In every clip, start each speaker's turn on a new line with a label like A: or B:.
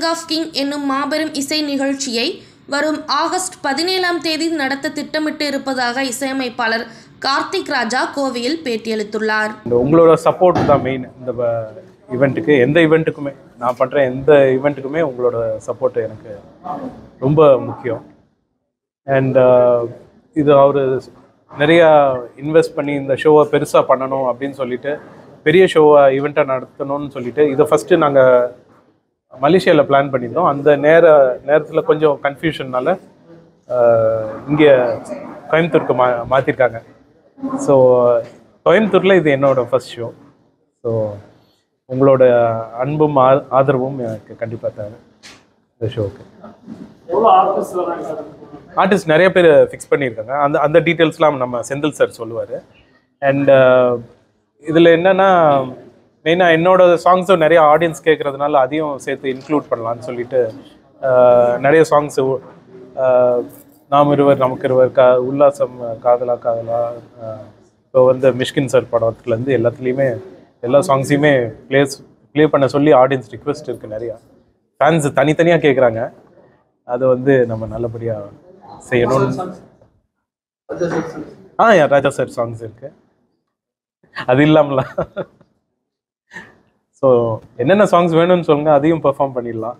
A: Of king என்னும் மாபெரும் இசை நிகழ்ச்சியை வரும் ஆகஸ்ட் 17ஆம் தேதி நடத்த திட்டமிட்டு இருப்பதாக இசையமைப்பாளர் கார்த்திக் ராஜா கோவையில் பேட்டியளித்துள்ளார்.
B: உங்களோட சப்போர்ட் தான் மெயின். இந்த ஈவெண்ட்டுக்கு, எந்த ஈவெண்ட்டுக்குமே, நான் பண்ணுற எந்த ஈவெண்ட்டுக்குமே உங்களோட சப்போர்ட் எனக்கு ரொம்ப முக்கியம். அண்ட் இது அவர் நிறையா இன்வெஸ்ட் பண்ணி இந்த ஷோவை பெருசாக பண்ணணும் அப்படின்னு சொல்லிட்டு, பெரிய ஷோவை ஈவெண்ட்டை நடத்தணும்னு சொல்லிட்டு, இதை ஃபஸ்ட்டு நாங்கள் மலேசியாவில் பிளான் பண்ணியிருந்தோம். அந்த நேரத்தில் கொஞ்சம் கன்ஃபியூஷன்னால இங்கே கோயம்புத்தூருக்கு மாற்றிருக்காங்க. ஸோ கோயம்புத்தூரில் இது என்னோடய ஃபஸ்ட் ஷோ. ஸோ உங்களோட அன்பும் ஆதரவும் எனக்கு கண்டிப்பாக தேவை இந்த ஷோவுக்கு. ஆர்டிஸ்ட் நிறைய பேர் ஃபிக்ஸ் பண்ணியிருக்காங்க. அந்த டீட்டெயில்ஸ்லாம் நம்ம செந்தில் சார் சொல்லுவார். அண்ட் இதில் என்னென்னா, மெயினாக என்னோடய சாங்ஸும் நிறைய ஆடியன்ஸ் கேட்குறதுனால அதையும் சேர்த்து இன்க்ளூட் பண்ணலான்னு சொல்லிட்டு நிறைய சாங்ஸு, நாம் இருவர் நமக்கு இருவர், உல்லாசம், காதலா காதலா, இப்போ மிஷ்கின் சார் படத்துலேருந்து எல்லாத்துலேயுமே எல்லா சாங்ஸையுமே ப்ளே பண்ண சொல்லி ஆடியன்ஸ் ரிக்வெஸ்ட் இருக்குது. நிறையா ஃபேன்ஸ் தனித்தனியாக கேட்குறாங்க. அதை நம்ம நல்லபடியாக செய்யணும்னு. ராஜா சார் சாங்ஸ் இருக்குது. அது இல்லாமல ஸோ என்னென்ன சாங்ஸ் வேணும்னு சொல்லுங்கள், அதையும் பெர்ஃபார்ம் பண்ணிடலாம்.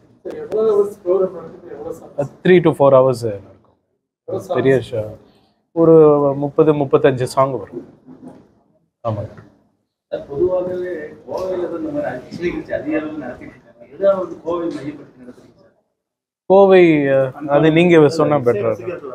B: 3 to 4 hours இருக்கும். பெரிய ஷோ ஒரு 30-35 சாங் வரும். ஆமாங்க.
C: பொதுவாகவே
B: கோவை அது நீங்க சொன்னா பெட்டரா.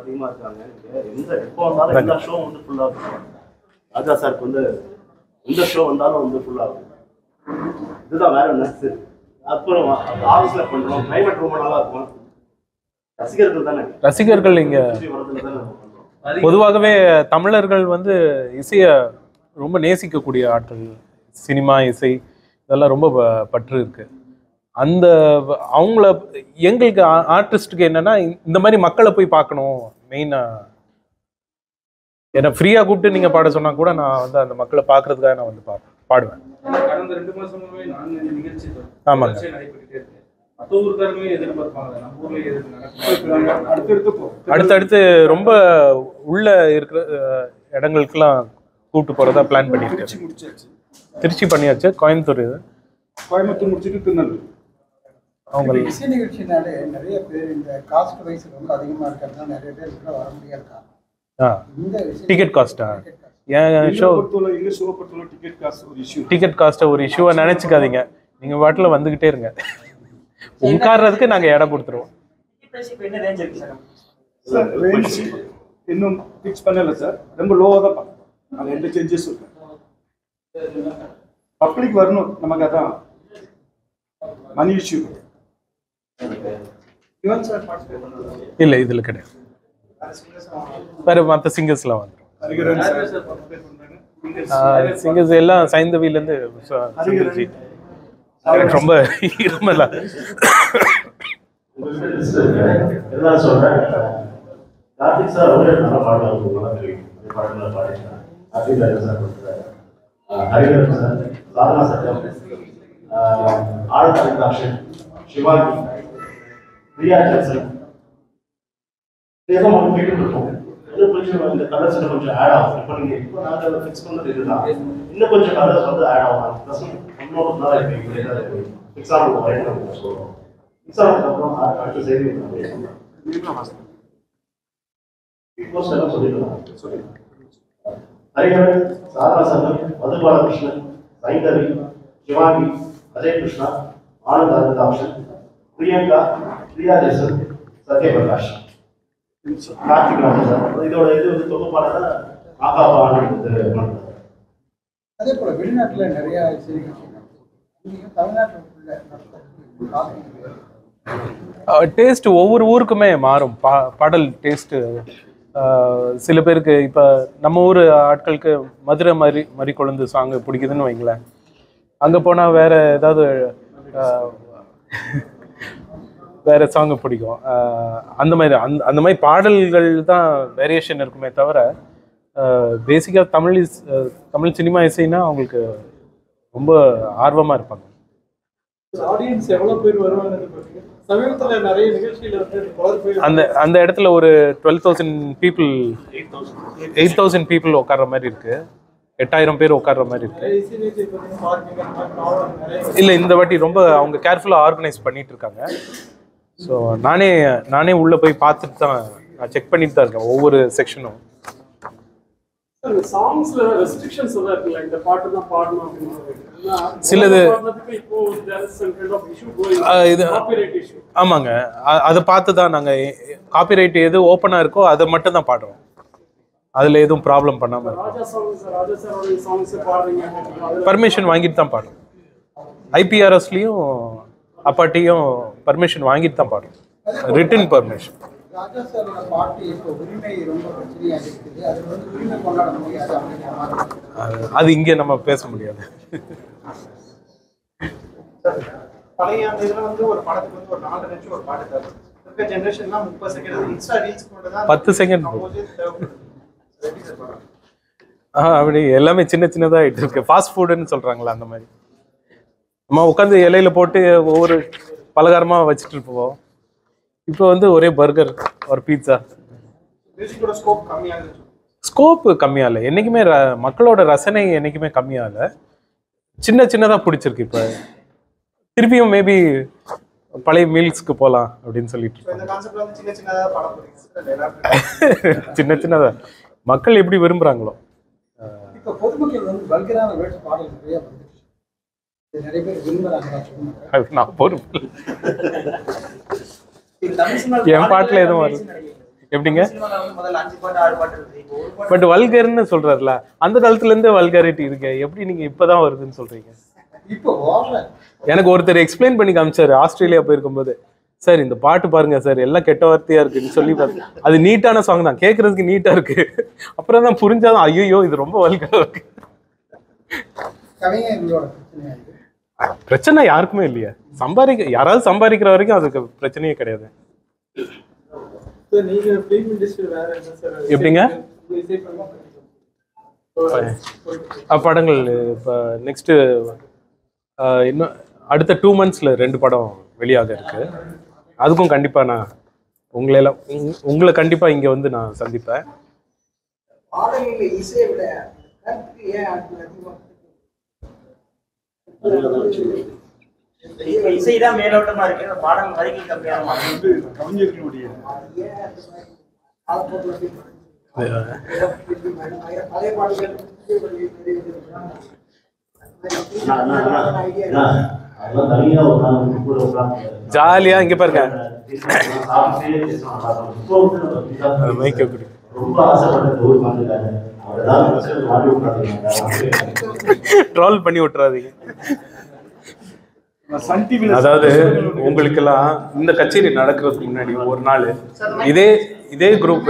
C: ராஜா சாருக்கு இந்த ஷோ வந்தாலும் ஃபுல்லா இதுதான் வேற என்ன. அப்புறம் ஆஃபீஸ்ல பண்றோம், கிளைமேட் ரொம்ப நல்லா இருக்கும். ரசிகர்கள் தானே,
B: ரசிகர்கள் இங்க பொதுவாகவே தமிழர்கள் இசையை ரொம்ப நேசிக்கக்கூடிய ஆட்கள். சினிமா, இசை இதெல்லாம் ரொம்ப பற்று இருக்கு. அந்த அவங்கள எங்களுக்கு ஆர்டிஸ்ட்டுக்கு என்னன்னா, இந்த மாதிரி மக்களை போய் பார்க்கணும். மெயினாக என்னை ஃப்ரீயாக கூப்பிட்டு நீங்கள் பாட சொன்னால் கூட நான் அந்த மக்களை பார்க்கறதுக்காக நான் பாடுவேன்.
D: கடந்த 2 மாசமாவே நான் நிகழ்ச்சி
B: ஆமாங்க அடுத்தடுத்து ரொம்ப உள்ள இருக்கிற இடங்களுக்கெல்லாம் கூப்பிட்டு போகிறதா பிளான் பண்ணியிருக்கேன். திருச்சி பண்ணியாச்சு, கோயம்புத்தூர்
D: முடிச்சுட்டு திருநெல்வேலி.
B: அவங்க
E: இசை நிகழ்ச்சினாலே நிறைய பேர் இந்த காஸ்ட் வைஸ் ரொம்ப அதிகமாக இருக்கிறதுனால நிறைய பேர் வர முடியாது.
B: டிக்கெட் காஸ்ட்டா? டிக்கெட் காஸ்ட்டை ஒரு இஷ்யூவை நினச்சிக்காதீங்க. நீங்கள் வாட்டில் வந்துக்கிட்டே இருங்க. உட்கார்றதுக்கு நாங்கள் இடம் கொடுத்துருவோம்.
D: இன்னும் ஃபிக்ஸ் பண்ணல சார். ரொம்ப லோவாக தான் பார்க்கணும். நாங்கள் எந்த சேஞ்சஸ் இருக்கேன். பப்ளிக் வரணும், நமக்கு அதான் மணி இஷ்யூ.
B: இல்லை, இதில் கிடையாது. வேறு மற்ற சிங்கர்ஸ்லாம் வந்துடும். சிங்கர்ஸ் எல்லாம் சைந்தவிலேருந்து எனக்கு ரொம்ப இருமல
C: எல்லாம் சொல்றேன். கார்த்திக் சார் நல்ல பாடல் ஹரிகரன் சார், சாதனா சட்டம், ஆழ்தாக்ஷன், சிவாஜி, பிரியா ஜென்சன், ஏதோ ஒன்று கேட்டு இருக்கோம். இது கொஞ்சம் இந்த கலர்ஸ் கொஞ்சம் ஆட் ஆகும். இப்போ நீங்கள் இப்போ நாங்கள் ஃபிக்ஸ் பண்ணது இதுதான். இன்னும் கொஞ்சம் கலர்ஸ் ஆட் ஆகும். ப்ளஸ் இன்னொரு நாள் எக்ஸாம்பிள் நம்ம சொல்லுவோம். எக்ஸாம்பிளுக்கு அப்புறம் அடுத்த செய்தி சொல்லிடலாம். ஹரிஹரன், சாதனா சங்கம், மதுபாலகிருஷ்ணன், சைந்தவி, சிவாங்கி, அஜய் கிருஷ்ணா, ஆனந்த் அனந்தாக்ஷன், பிரியங்கா, பிரியா ஜெசன், சத்யபிரகாஷ், கார்த்திக் ராஜா. இதோட இது தொகுப்பாளர் ஆகாபா ஆனந்த்.
E: அதே போல வெளிநாட்டில் நிறைய இசை நிகழ்ச்சி தமிழ்நாட்டில்
B: டேஸ்ட் ஒவ்வொரு ஊருக்குமே மாறும். பாடல் டேஸ்ட்டு சில பேருக்கு இப்போ நம்ம ஊர் ஆட்களுக்கு மதுரை மாதிரி கொழுந்து சாங்கு பிடிக்குதுன்னு வைங்களேன். அங்கே போனால் வேறு ஏதாவது வேறு சாங்கு பிடிக்கும். அந்த மாதிரி பாடல்கள் தான் வேரியேஷன் இருக்குமே தவிர, பேசிக்காக தமிழ் சினிமா இசைன்னா அவங்களுக்கு ரொம்ப ஆர்வமாக இருப்பாங்க.
D: ஆடியன்ஸ் எவ்வளோ பேர் வருவாங்க?
E: சமீபத்தில் நிறைய நிகழ்ச்சியில் வந்து
B: அந்த இடத்துல ஒரு 12,000 பீப்புள் 8,000 பீப்புள் உட்கார்ற மாதிரி இருக்கு. 8,000 பேர் உட்கார்ற மாதிரி இருக்கு. இல்லை, இந்த வாட்டி ரொம்ப அவங்க கேர்ஃபுல்லாக ஆர்கனைஸ் பண்ணிட்டு இருக்காங்க. ஸோ நானே உள்ளே போய் பார்த்துட்டு தான் நான் செக் பண்ணிட்டு தான் இருக்கேன் ஒவ்வொரு செக்ஷனும். சிலது ஆமாங்க, அதை பார்த்து தான் நாங்கள் காப்பிரைட் எது ஓப்பனாக இருக்கோ அதை மட்டும் தான் பாடுறோம். அதில் எதுவும் ப்ராப்ளம் பண்ணாமல் பர்மிஷன் வாங்கிட்டு தான் பாடுறோம். ஐபிஆர்எஸ்லையும் அப்பாட்டியும் பர்மிஷன் வாங்கிட்டு தான் பாடுறோம், ரிட்டன் பர்மிஷன்.
E: ராஜா சாரோட பாட்டு இப்போ உரிமை ரொம்ப பிரச்சனையாக இருக்குது. அது வந்து உரிமை கொண்டாட முடியாது அப்படிங்கிற மாதிரி
B: அது இங்கே நம்ம பேச முடியாது.
F: பழைய அந்த இதில் வந்து ஒரு படத்துக்கு வந்து ஒரு 4 நிமிஷம் ஒரு பாட்டு தரும். இருக்க ஜென்ரேஷன்லாம் 30 செகண்ட் இன்ஸ்டா ரீல்ஸ் கொண்டு தான்
B: 10 செகண்ட் அப்படி எல்லாமே சின்ன சின்னதாக ஆகிட்டு இருக்கு. ஃபாஸ்ட் ஃபுட்டுன்னு சொல்கிறாங்களா அந்த மாதிரி. நம்ம உட்காந்து இலையில போட்டு ஒவ்வொரு பலகாரமாக வச்சுட்டு இருப்போம். இப்போ வந்து ஒரே பர்கர் ஒரு பீட்சா.
F: மியூசிக்கோட ஸ்கோப் கம்மியாகுது.
B: ஸ்கோப்பு கம்மியாகல, என்றைக்குமே மக்களோட ரசனை என்றைக்குமே கம்மியாகல, சின்ன சின்னதாக பிடிச்சிருக்கு. இப்போ திருப்பியும் மேபி பழைய மீல்ஸ்க்கு போகலாம் அப்படின்னு சொல்லிட்டு சின்ன சின்னதாக மக்கள் எப்படி விரும்புகிறாங்களோ.
E: இப்போ பொதுமக்கள் வந்து வல்கரான வேர்ட்ஸ் பாடல் நிறைய வந்துச்சு, நிறைய பேர் விரும்புகிறாங்க.
B: அது நான் பொறுப்பு. என் பாட்டுல எதுவும் வரும் எப்படிங்க? பட் வல்கர்னு சொல்றாருல, அந்த காலத்துல இருந்தே வல்காரிட்டி இருக்கு. எப்படி நீங்க இப்பதான் வருதுன்னு சொல்றீங்க? எனக்கு ஒருத்தர் எக்ஸ்பிளைன் பண்ணி காமிச்சாரு ஆஸ்திரேலியா போயிருக்கும் போது. சார் இந்த பாட்டு பாருங்க சார், எல்லாம் கெட்ட வார்த்தையா இருக்குன்னு சொல்லி பாருங்க. அது நீட்டான சாங் தான், கேட்கறதுக்கு நீட்டா இருக்கு. அப்புறம் தான் புரிஞ்சாதான் ஐயோ இது ரொம்ப வல்கரா இருக்கு. பிரச்சனை யாருக்குமே இல்லையா? யாராவது சம்பாதிக்கிற வரைக்கும் அதுக்கு பிரச்சனையே கிடையாது. எப்படிங்க படங்கள் இப்போ நெக்ஸ்ட் இன்னும் அடுத்த 2 monthsல 2 படம் வெளியாக இருக்கு. அதுக்கும் கண்டிப்பா நான் உங்களை கண்டிப்பா இங்க வந்து நான் சந்திப்பேன்.
G: இசைதான் மேலோட்டமா இருக்கு, பாடல் வரிகள் கம்மியாக
C: கவிஞர்களுடைய
B: ஜாலியா இங்க பாருங்க. ட்ரோல் பண்ணி விட்டுறாதீங்க. அதாவது உங்களுக்கெல்லாம் இந்த கச்சேரி நடக்கிறதுக்கு முன்னாடி ஒரு நாள் இதே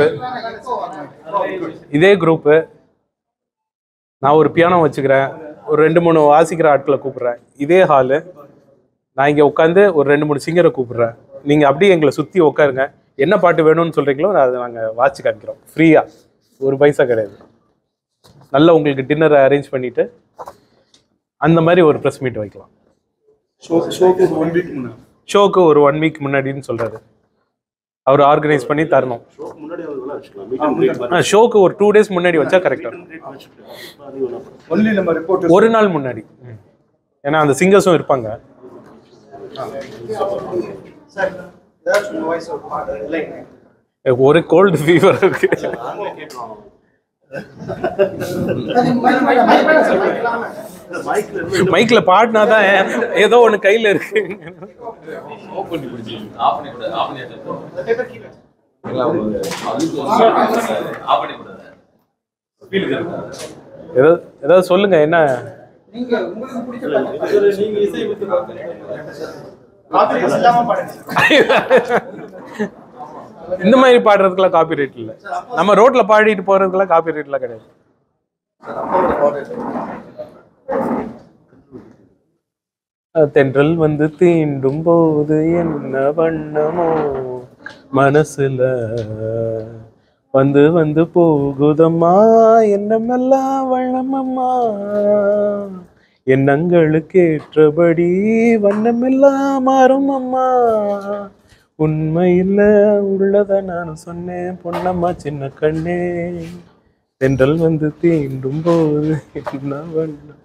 B: குரூப்பு நான் ஒரு பியானோ வச்சுக்கிறேன், ஒரு 2-3 வாசிக்கிற ஆட்களை கூப்பிடுறேன், இதே ஹாலு நான் இங்கே உட்காந்து ஒரு 2-3 சிங்கரை கூப்பிடுறேன். நீங்கள் அப்படியே எங்களை சுற்றி உட்காருங்க, என்ன பாட்டு வேணும்னு சொல்கிறீங்களோ அதை நாங்கள் வாட்சி காமிக்கிறோம் ஃப்ரீயாக, ஒரு பைசா கிடையாது. நல்லா உங்களுக்கு டின்னரை அரேஞ்ச் பண்ணிவிட்டு அந்த மாதிரி ஒரு ப்ரெஸ் மீட் வைக்கலாம். ஷோக்கு ஒரு 1 week முன்னாடின்னு சொல்றாரு. அவர் ஆர்கனைஸ் பண்ணி தரணும். ஷோக்கு ஒரு 2 days முன்னாடி வச்சா கரெக்டா. ஒரு நாள் முன்னாடி, ஏன்னா அந்த சிங்கர்ஸும் இருப்பாங்க. ஒரு கோல்டு ஃபீவர் இருக்கு. மைக்ல பாடினாதான் ஏதோ ஒண்ணு கையில இருக்கு. ஏதாவது சொல்லுங்க. என்ன இந்த மாதிரி பாடுறதுக்குலாம் காப்பி ரைட் இல்லை. நம்ம ரோட்ல பாடிட்டு போறதுக்குலாம் காப்பி ரைட்லாம் கிடையாது. தென்றல் வந்து தீண்டும் போது என்ன வண்ணமோ மனசுல வந்து வந்து போகுதம்மா, என்னமெல்லாம் வண்ணமம்மா, எண்ணங்களுக்கு ஏற்றபடி வண்ணமெல்லாம் மாறும் அம்மா. உண்மையில் உள்ளத நான் சொன்னேன் பொன்னம்மா சின்ன கண்ணே. தென்றல் வந்து தீண்டும் போது என்ன வண்ணம்